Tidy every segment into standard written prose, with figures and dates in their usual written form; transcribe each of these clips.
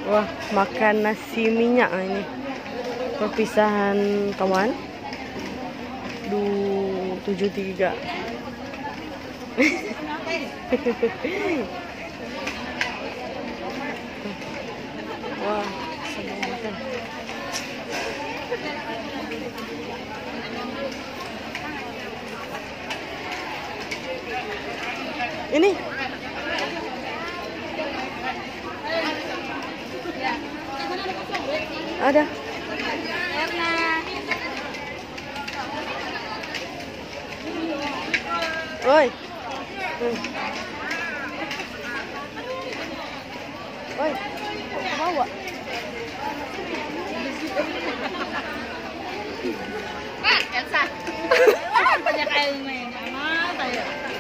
Wah, makan nasi minyak ini. Perpisahan kawan. 73. Wah, sedang makan. Ini ada. Oi. Oi. Bawa. Elsa. Banyak airnya. Mana ya?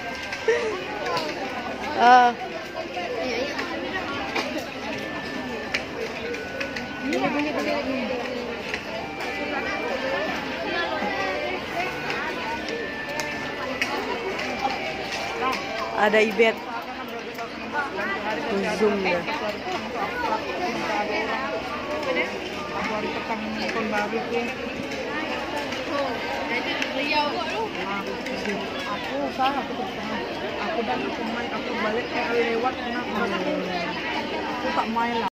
Ada Ibet. Zoom ya. Aku dan aku balik kayak lewat, aku tak main lah.